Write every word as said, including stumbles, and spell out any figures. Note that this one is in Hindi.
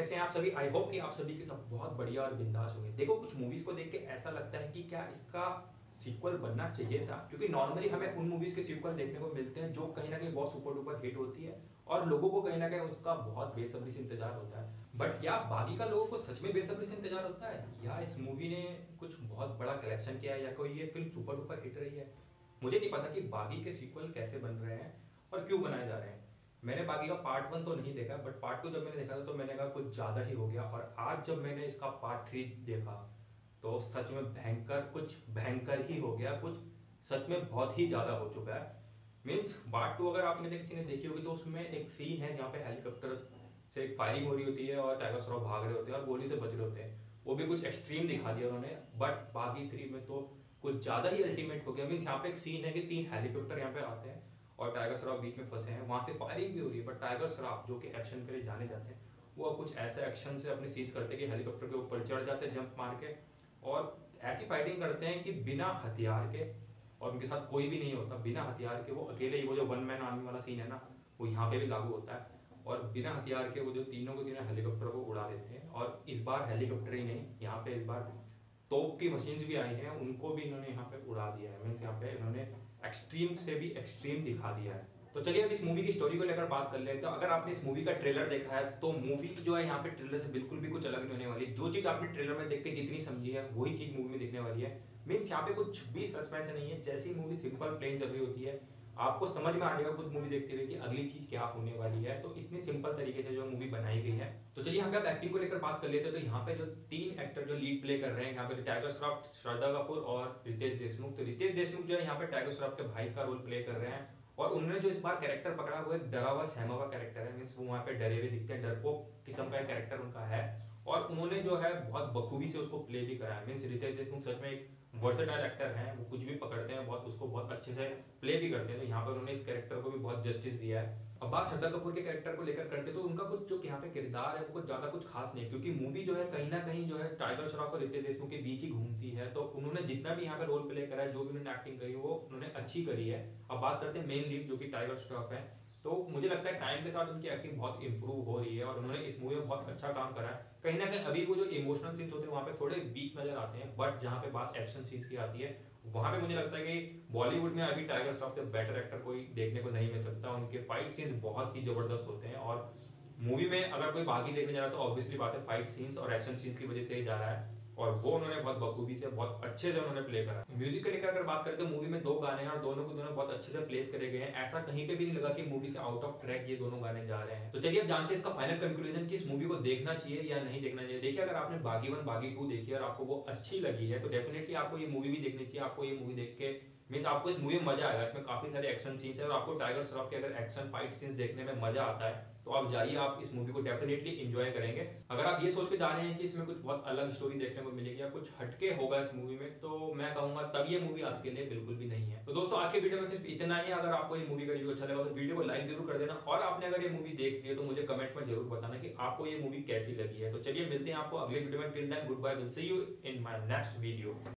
कैसे हैं आप सभी। आई होप कि आप सभी के सब बहुत बढ़िया और बिंदास होंगे। देखो, कुछ मूवीज को देख के ऐसा लगता है कि क्या इसका सीक्वल बनना चाहिए था, क्योंकि नॉर्मली हमें उन मूवीज के सीक्वल देखने को मिलते हैं जो कहीं ना कहीं बहुत सुपर डुपर हिट होती है और लोगों को कहीं ना कहीं उसका बहुत बेसब्री से इंतजार होता है। बट क्या बागी का लोगों को सच में बेसब्री से इंतजार होता है, या इस मूवी ने कुछ बहुत बड़ा कलेक्शन किया है, या कोई ये फिल्म सुपर डुपर हिट रही है? मुझे नहीं पता कि बागी के सीक्वल कैसे बन रहे हैं और क्यों बनाए जा रहे हैं। मैंने बाकी का पार्ट वन तो नहीं देखा, बट पार्ट टू जब मैंने देखा था तो मैंने कहा कुछ ज़्यादा ही हो गया। और आज जब मैंने इसका पार्ट थ्री देखा तो सच में भयंकर, कुछ भयंकर ही हो गया, कुछ सच में बहुत ही ज़्यादा हो चुका है। मीन्स पार्ट टू अगर आपने किसी ने देखी होगी तो उसमें एक सीन है जहाँ पे हेलीकॉप्टर से एक फायरिंग हो रही होती है और टाइगर श्रॉफ भाग रहे होते हैं और गोली से बच रहे होते हैं। वो भी कुछ एक्सट्रीम दिखा दिया उन्होंने। बट बागी थ्री में तो कुछ ज़्यादा ही अल्टीमेट हो गया। मीन्स यहाँ पे एक सीन है कि तीन हेलीकॉप्टर यहाँ पे आते हैं और टाइगर श्रॉफ बीच में फंसे हैं, वहां से फायरिंग भी हो रही है। बट टाइगर श्रॉफ जो कि एक्शन के लिए जाने जाते हैं, वो कुछ ऐसे एक्शन से अपनी सीज करते हैं कि हेलीकॉप्टर के ऊपर चढ़ जाते हैं जंप मार के और ऐसी फाइटिंग करते हैं कि बिना हथियार के, और उनके साथ कोई भी नहीं होता, बिना हथियार के वो अकेले ही, वो जो वन मैन आर्मी वाला सीन है ना, वो यहाँ पे भी लागू होता है। और बिना हथियार के वो जो तीनों को तीनों हेलीकॉप्टर को उड़ा देते हैं। और इस बार हेलीकॉप्टर ही नहीं, यहाँ पे इस बार तोप की मशीन्स भी आई हैं, उनको भी इन्होंने यहाँ पे उड़ा दिया है। मीन्स यहाँ पे इन्होंने एक्सट्रीम से भी एक्सट्रीम दिखा दिया है। तो चलिए अब इस मूवी की स्टोरी को लेकर बात कर लेते हैं। तो अगर आपने इस मूवी का ट्रेलर देखा है तो मूवी जो है यहाँ पे ट्रेलर से बिल्कुल भी कुछ अलग नहीं होने वाली। जो चीज आपने ट्रेलर में देख के जितनी समझी है वही चीज मूवी में दिखने वाली है। मीन्स यहाँ पे कुछ भी सस्पेंस नहीं है। जैसी मूवी सिंपल प्लेन चल रही होती है, आपको समझ में आ जाएगा खुद मूवी देखते हुए कि अगली चीज क्या होने वाली है। तो इतनी सिंपल तरीके से जो मूवी बनाई गई है। तो चलिए यहाँ पे आप एक्टिंग को लेकर बात कर लेते हैं। तो यहाँ पे जो तीन एक्टर जो लीड प्ले कर रहे हैं, यहाँ पे टाइगर श्रॉफ, श्रद्धा कपूर और रितेश देशमुख। तो रितेश देशमुख जो है यहाँ पे टाइगर श्रॉफ के भाई का रोल प्ले कर रहे हैं और उन्होंने जो इस बार कैरेक्टर पकड़ा वो एक डरा हुआ सहमा हुआ कैरेक्टर है। मीन्स वो वहाँ पे डरे हुए दिखते हैं, डरपोक किस्म का कैरेक्टर उनका है और उन्होंने जो है बहुत बखूबी से उसको प्ले भी करा है। मीन्स रितेश देशमुख सच में एक वर्सेटाइल एक्टर हैं, वो कुछ भी पकड़ते हैं, बहुत उसको बहुत अच्छे से प्ले भी करते हैं। तो यहाँ पर उन्होंने इस कैरेक्टर को भी बहुत जस्टिस दिया है। अब बात श्रद्धा कपूर के कैरेक्टर को लेकर करते तो उनका कुछ जो यहाँ पे किरदार है वो कुछ ज्यादा कुछ खास नहीं है, क्योंकि मूवी जो है कहीं ना कहीं जो है टाइगर श्रॉफ और रितेश देशमुख के बीच ही घूमती है। तो उन्होंने जितना भी यहाँ पे रोल प्ले करा है, जो भी उन्होंने एक्टिंग करी वो उन्होंने अच्छी करी है। अब बात करते हैं मेन लीड जो कि टाइगर श्रॉफ है। तो मुझे लगता है टाइम के साथ उनकी एक्टिंग बहुत इंप्रूव हो रही है और उन्होंने इस मूवी में बहुत अच्छा काम करा है। कहीं ना कहीं अभी वो जो इमोशनल सीन्स होते हैं वहां पे थोड़े वीक नजर आते हैं, बट जहां पे बात एक्शन सीन्स की आती है वहां पे मुझे लगता है कि बॉलीवुड में अभी टाइगर श्रॉफ से बेटर एक्टर कोई देखने को नहीं मिल सकता। उनके फाइट सीन्स बहुत ही जबरदस्त होते हैं और मूवी में अगर कोई बागी देखने जा रहा है तो ऑब्वियसली बात है फाइट सीन्स और एक्शन सीन्स की वजह से ही जा रहा है और वो उन्होंने बहुत बखूबी से, बहुत अच्छे से उन्होंने प्ले करा। म्यूजिक को लेकर अगर बात करें तो मूवी में दो गाने हैं और दोनों को दोनों बहुत अच्छे से प्लेस करे गए हैं। ऐसा कहीं पे भी नहीं लगा कि मूवी से आउट ऑफ ट्रैक ये दोनों गाने जा रहे हैं। तो चलिए अब जानते हैं इसका फाइनल कंक्लूजन कि इस मूवी को देखना चाहिए या नहीं देखना चाहिए। देखिए, अगर आपने बागी वन बागी टू देखी और आपको वो अच्छी लगी है तो डेफिनेटली आपको ये मूवी भी देखनी चाहिए। आपको ये मूवी देख के मीन्स आपको इस मूवी में मजा आएगा। इसमें काफी सारे एक्शन सीन्स है और आपको टाइगर श्रॉफ के अगर एक्शन फाइट सीन्स देखने में मजा आता है तो आप जाइए, आप इस मूवी को डेफिनेटली एंजॉय करेंगे। अगर आप ये सोच के जा रहे हैं कि इसमें कुछ बहुत अलग स्टोरी देखने को मिलेगी या कुछ हटके होगा इस मूवी में, तो मैं कहूंगा तब ये मूवी आपके लिए बिल्कुल भी नहीं है। तो दोस्तों आज के वीडियो में सिर्फ इतना ही। अगर आपको ये मूवी का रिव्यू अच्छा लगा तो वीडियो को लाइक जरूर कर देना और आपने अगर ये मूवी देख ली है तो मुझे कमेंट में जरूर बताना कि आपको ये मूवी कैसी लगी है। तो चलिए मिलते हैं आपको अगले वीडियो में। Till then good bye, will see you in my next video.